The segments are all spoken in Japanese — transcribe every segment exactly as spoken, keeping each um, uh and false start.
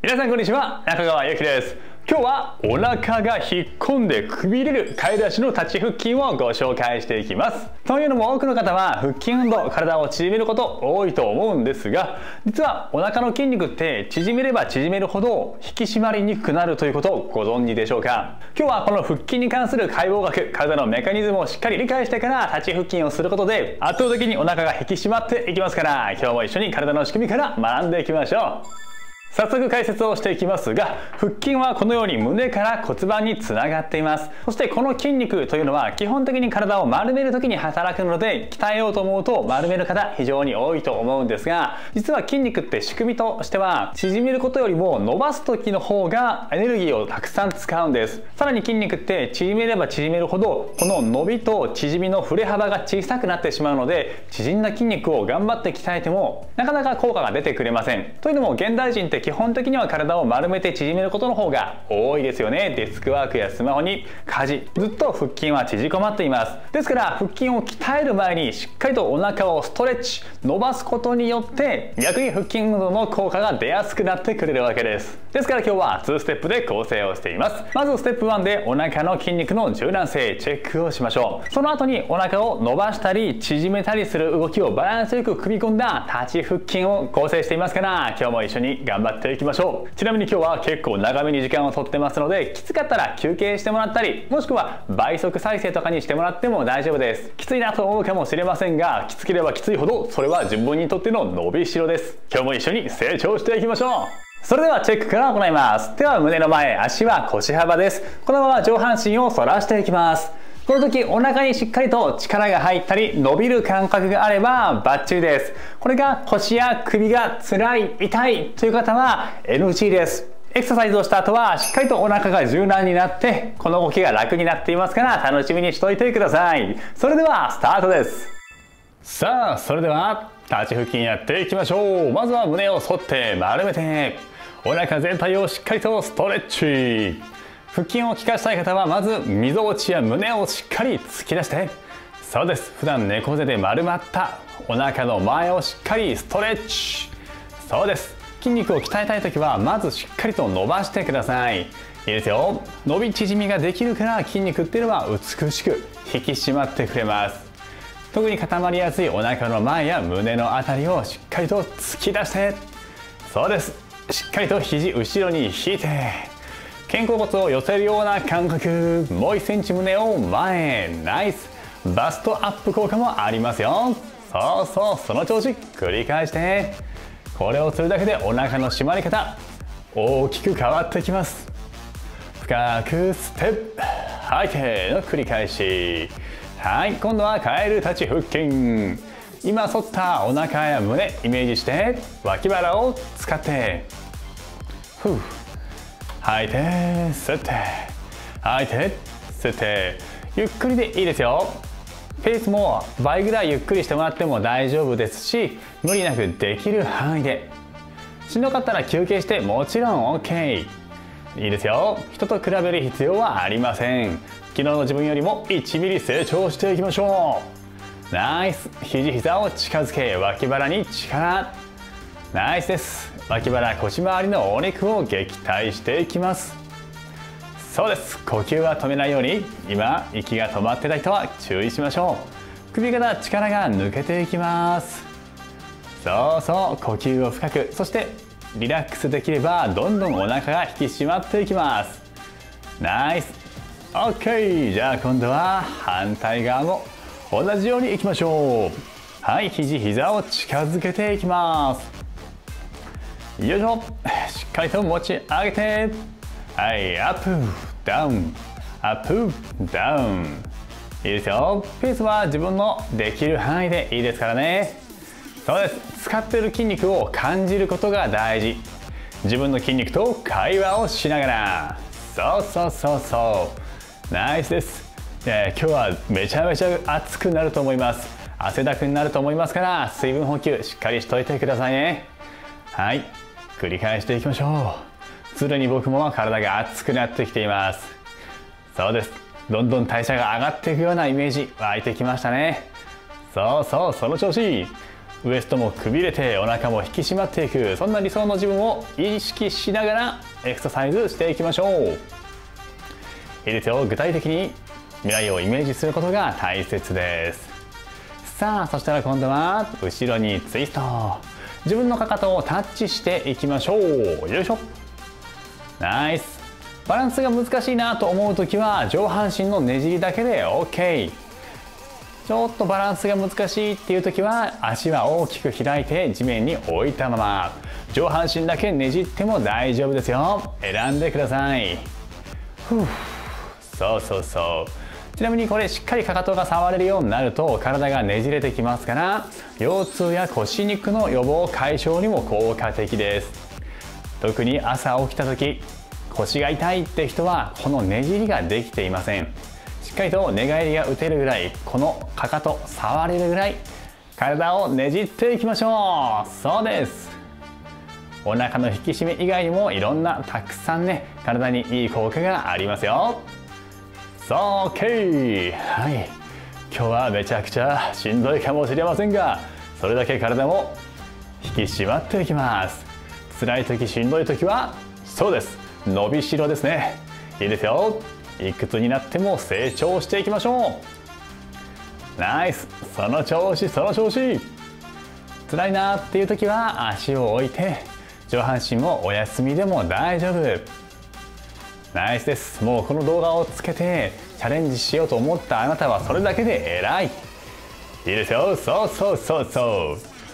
皆さんこんにちは、中川ゆきです。今日はお腹が引っ込んでくびれる買い出しの立ち腹筋をご紹介していきます。というのも多くの方は腹筋運動、体を縮めること多いと思うんですが、実はお腹の筋肉って縮めれば縮めるほど引き締まりにくくなるということをご存知でしょうか。今日はこの腹筋に関する解剖学、体のメカニズムをしっかり理解してから立ち腹筋をすることで圧倒的にお腹が引き締まっていきますから、今日も一緒に体の仕組みから学んでいきましょう。早速解説をしていきますが、腹筋はこのように胸から骨盤につながっています。そしてこの筋肉というのは基本的に体を丸める時に働くので、鍛えようと思うと丸める方非常に多いと思うんですが、実は筋肉って仕組みとしては縮めることよりも伸ばす時の方がエネルギーをたくさん使うんです。さらに筋肉って縮めれば縮めるほどこの伸びと縮みの振れ幅が小さくなってしまうので、縮んだ筋肉を頑張って鍛えてもなかなか効果が出てくれません。というのも現代人って基本的には体を丸めて縮めることの方が多いですよね。デスクワークやスマホに家事、ずっと腹筋は縮こまっています。ですから腹筋を鍛える前にしっかりとお腹をストレッチ、伸ばすことによって逆に腹筋運動の効果が出やすくなってくれるわけです。ですから今日はにステップで構成をしています。まずステップいちでお腹の筋肉の柔軟性チェックをしましょう。その後にお腹を伸ばしたり縮めたりする動きをバランスよく組み込んだ立ち腹筋を構成していますから、今日も一緒に頑張っていきましょう。ちなみに今日は結構長めに時間をとってますので、きつかったら休憩してもらったり、もしくは倍速再生とかにしてもらっても大丈夫です。きついなと思うかもしれませんが、きつければきついほどそれは自分にとっての伸びしろです。今日も一緒に成長していきましょう。それではチェックから行います。手は胸の前、足は腰幅です。このまま上半身を反らしていきます。この時お腹にしっかりと力が入ったり伸びる感覚があればバッチリです。これが腰や首が辛い、痛いという方は エヌジー です。エクササイズをした後はしっかりとお腹が柔軟になってこの動きが楽になっていますから、楽しみにしておいてください。それではスタートです。さあそれでは立ち腹筋やっていきましょう。まずは胸を反って丸めてお腹全体をしっかりとストレッチ。腹筋を効かしたい方はまずみぞおちや胸をしっかり突き出して、そうです、普段猫背で丸まったお腹の前をしっかりストレッチ。そうです、筋肉を鍛えたい時はまずしっかりと伸ばしてください。いいですよ。伸び縮みができるから筋肉っていうのは美しく引き締まってくれます。特に固まりやすいお腹の前や胸のあたりをしっかりと突き出して、そうです、しっかりと肘後ろに引いて肩甲骨を寄せるような感覚。もういっセンチ胸を前。ナイス。バストアップ効果もありますよ。そうそう、その調子繰り返して。これをするだけでお腹の締まり方大きく変わってきます。深くステップ吐いての繰り返し。はい、今度はカエル立ち腹筋。今反ったお腹や胸イメージして脇腹を使ってふう吐いて吸って吐いて吸って、ゆっくりでいいですよ。ペースも倍ぐらいゆっくりしてもらっても大丈夫ですし、無理なくできる範囲で。しんどかったら休憩してもちろん OK。 いいですよ。人と比べる必要はありません。昨日の自分よりもいちミリ成長していきましょう。ナイス。肘膝を近づけ脇腹に力。ナイスです。脇腹腰回りのお肉を撃退していきます。そうです、呼吸は止めないように。今息が止まってた人は注意しましょう。首から力が抜けていきます。そうそう、呼吸を深く、そしてリラックスできればどんどんお腹が引き締まっていきます。ナイス。 OK。 じゃあ今度は反対側も同じようにいきましょう。はい、肘膝を近づけていきます。よいしょ。しっかりと持ち上げて、はい、アップダウンアップダウン。いいですよ。ペースは自分のできる範囲でいいですからね。そうです、使っている筋肉を感じることが大事。自分の筋肉と会話をしながら。そうそうそうそう、ナイスです。えー、今日はめちゃめちゃ暑くなると思います。汗だくになると思いますから、水分補給しっかりしといてくださいね。はい、繰り返していきましょう。すでに僕も体が熱くなってきています。そうです、どんどん代謝が上がっていくようなイメージ湧いてきましたね。そうそう、その調子。 ウエストもくびれてお腹も引き締まっていく、そんな理想の自分を意識しながらエクササイズしていきましょう。いいですよ。具体的に未来をイメージすることが大切です。さあ、そしたら今度は後ろにツイスト。自分のかかとをタッチしていきましょう。よいしょ。ナイス。バランスが難しいなと思う時は上半身のねじりだけで OK。 ちょっとバランスが難しいっていう時は足は大きく開いて地面に置いたまま上半身だけねじっても大丈夫ですよ。選んでください。ふう、そうそうそう。ちなみにこれしっかりかかとが触れるようになると体がねじれてきますから、腰痛や腰肉の予防解消にも効果的です。特に朝起きた時腰が痛いって人はこのねじりができていません。しっかりと寝返りが打てるぐらい、このかかと触れるぐらい体をねじっていきましょう。そうです。お腹の引き締め以外にもいろんなたくさんね、体にいい効果がありますよ。そう、 OK。 はい、今日はめちゃくちゃしんどいかもしれませんが、それだけ体も引き締まっていきます。辛い時、しんどい時はそうです、伸びしろですね。いいですよ。いくつになっても成長していきましょう。ナイス。その調子、その調子。辛いなっていう時は足を置いて上半身もお休みでも大丈夫。ナイスです。もうこの動画をつけてチャレンジしようと思ったあなたはそれだけで偉い。いいですよ。そうそうそうそう。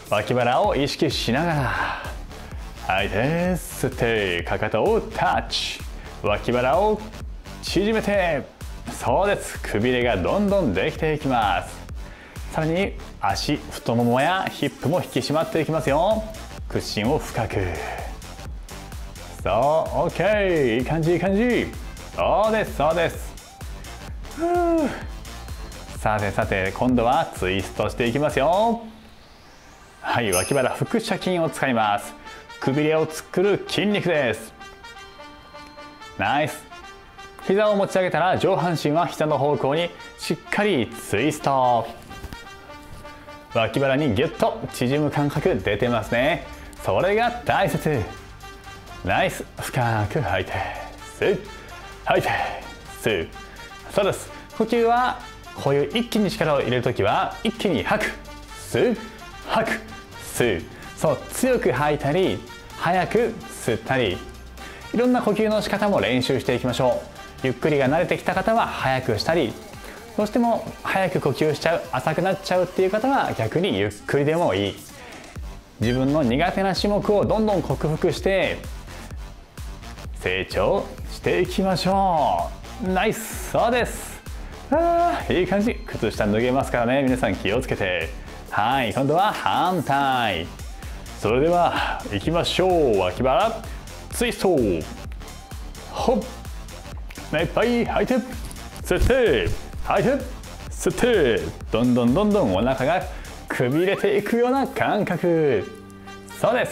脇腹を意識しながら吐いて吸ってかかとをタッチ、脇腹を縮めて、そうです。くびれがどんどんできていきます。さらに足、太ももやヒップも引き締まっていきますよ。屈伸を深く。そう、 OK。 いい感じ、いい感じ。そうです、そうです。ふう。さてさて、今度はツイストしていきますよ。はい、脇腹腹斜筋を使います。くびれを作る筋肉です。ナイス。膝を持ち上げたら上半身は膝の方向にしっかりツイスト。脇腹にギュッと縮む感覚出てますね。それが大切。ナイス。深く吐いて吸う、吐いて吸う。そうです。呼吸はこういう一気に力を入れるときは一気に吐く、吸う、吐く、吸う。そう、強く吐いたり早く吸ったり、いろんな呼吸の仕方も練習していきましょう。ゆっくりが慣れてきた方は早くしたり、どうしても早く呼吸しちゃう、浅くなっちゃうっていう方は逆にゆっくりでもいい。自分の苦手な種目をどんどん克服して成長していきましょう。ナイス。そうです。あー、いい感じ。靴下脱げますからね、皆さん気をつけて。はい、今度は反対。それでは行きましょう。脇腹ツイスト。ほっ、目いっぱい吐いて吸って吐いて吸って、どんどんどんどんお腹がくびれていくような感覚。そうです。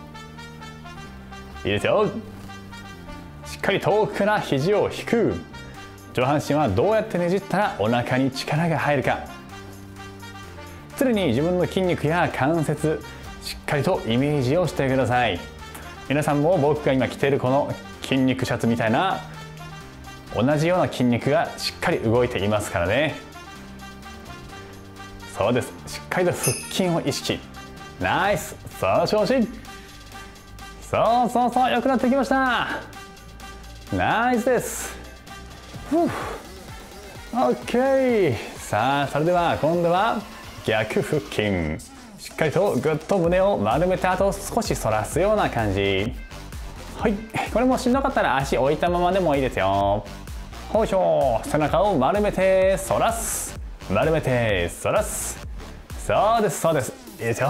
いいですよ。しっかり遠くから肘を引く。上半身はどうやってねじったらお腹に力が入るか、常に自分の筋肉や関節しっかりとイメージをしてください。皆さんも僕が今着ているこの筋肉シャツみたいな同じような筋肉がしっかり動いていますからね。そうです。しっかりと腹筋を意識。ナイス。その調子。そうそうそう、良くなってきました。ナイスです。ふう。 OK。 さあ、それでは今度は逆腹筋。しっかりとぐっと胸を丸めた後少し反らすような感じ。はい、これもしんどかったら足置いたままでもいいですよ。ほいしょ。背中を丸めて反らす、丸めて反らす。そうです、そうです。いいですよ。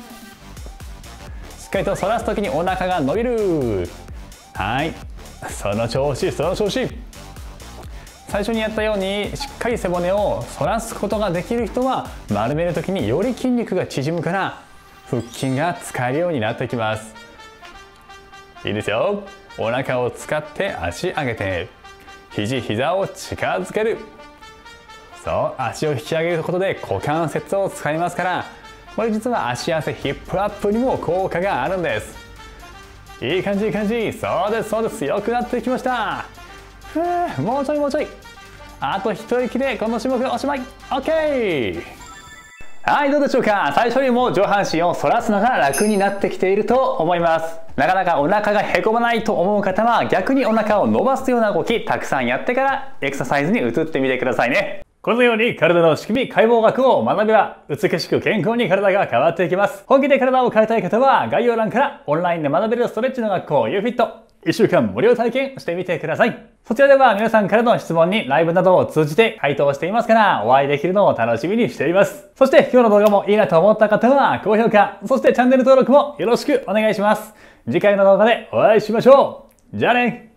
しっかりと反らす時にお腹が伸びる。はい、その調子、その調子。最初にやったようにしっかり背骨を反らすことができる人は丸める時により筋肉が縮むから腹筋が使えるようになってきます。いいですよ。お腹を使って足上げて肘、膝を近づける。そう、足を引き上げることで股関節を使いますからこれ実は足汗ヒップアップにも効果があるんです。いい感じいい感じ。そうですそうです。良くなってきました。ふう、もうちょいもうちょい。あと一息でこの種目おしまい。 OK。 はい、どうでしょうか。最初よりも上半身を反らすのが楽になってきていると思います。なかなかお腹がへこまないと思う方は、逆にお腹を伸ばすような動きたくさんやってからエクササイズに移ってみてくださいね。このように体の仕組み解剖学を学べば、美しく健康に体が変わっていきます。本気で体を変えたい方は、概要欄からオンラインで学べるストレッチの学校 ユーフィット、いっしゅうかん無料体験してみてください。そちらでは皆さんからの質問にライブなどを通じて回答していますから、お会いできるのを楽しみにしています。そして今日の動画もいいなと思った方は高評価、そしてチャンネル登録もよろしくお願いします。次回の動画でお会いしましょう。じゃあね。